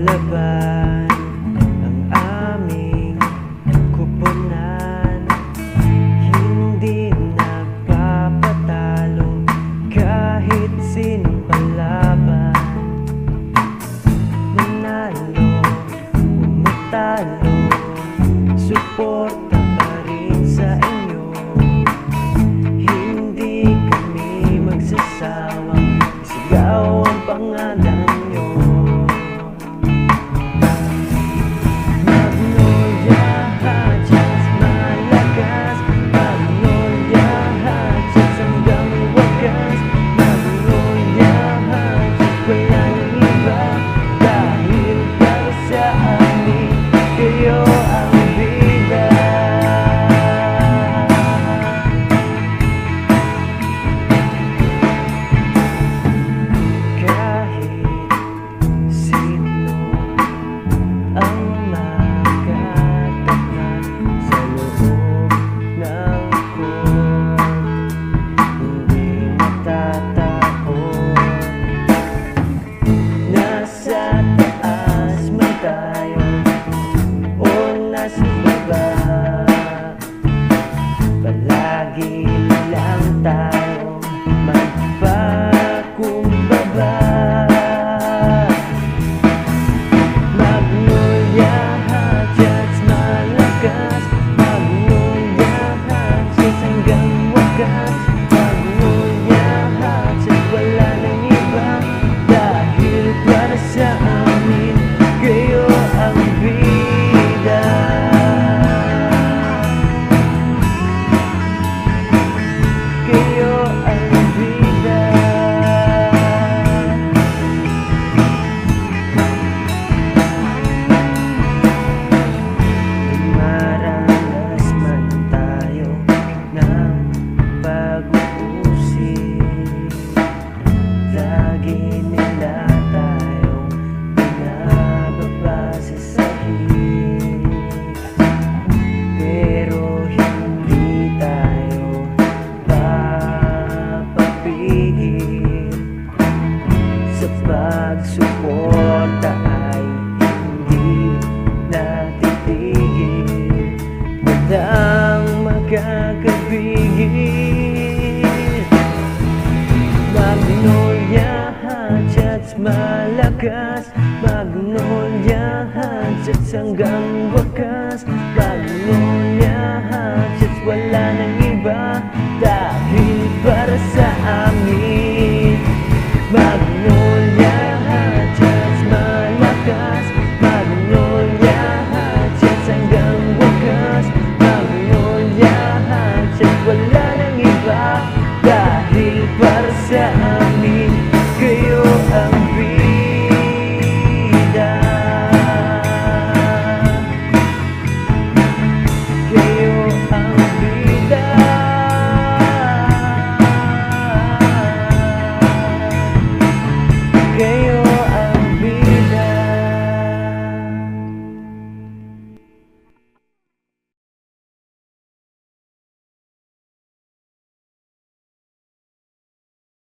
laban ang aming kupunan. Hindi nagpapatalo kahit sinong palaban. Manalo o matalo, suporta pa rin sa inyo. Hindi kami magsasawang isigaw ang pangalan nyo. Magnolia Hatchets, malakas. Magnolia Hatchets hanggang wakas. Magnolia Hatchets, wala nang iba. Dahil para sa amin, kayo ang bida. Kahit sino ang makatapat sa loob ng court, hindi matatakot. Nasa taas man tayo o nasa baba, palagi lang tayong magpakumbaba. Magnolia Hatchets, malakas. Magnolia Hatchets hanggang wakas. Magnolia Hatchets, wala nang iba. Dahil para sa amin, kayo ang bida. Kayo ang bida. Maranas man tayo ng pag-uusig, lagi nila tayong pinababa sa sahig. Pero hindi tayo papapigil, sa pagsuporta ay hindi natitigil. Walang makakapigil. Magnolia Hatchets, malakas. Magnolia Hatchets hanggang wakas. Magnolia Hatchets, wala nang